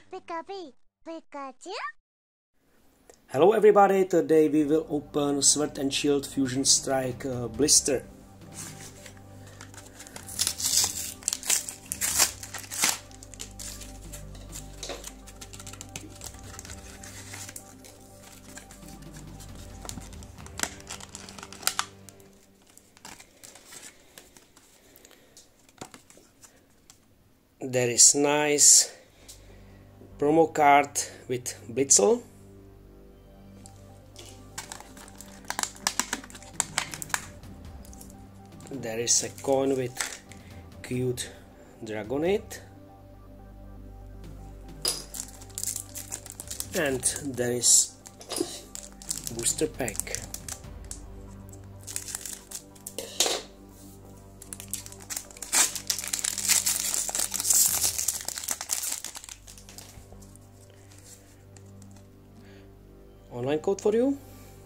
Pikachu? Hello everybody, today we will open Sword and Shield Fusion Strike Blister. There is nice promo card with Blitzel. There is a coin with cute Dragonite. And there is booster pack. Online code for you.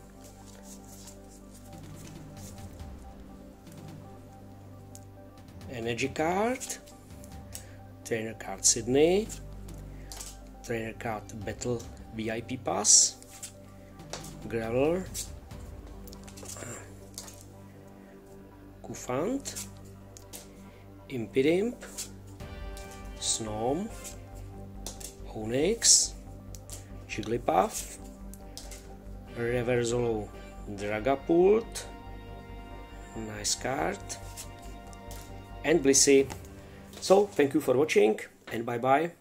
Energy card, trainer card Sydney, trainer card Battle VIP Pass, Graveler, Kufant, Impidimp, Snom, Onyx, Jigglypuff, Reversal Dragapult, nice card, and Blissey. So thank you for watching and bye bye.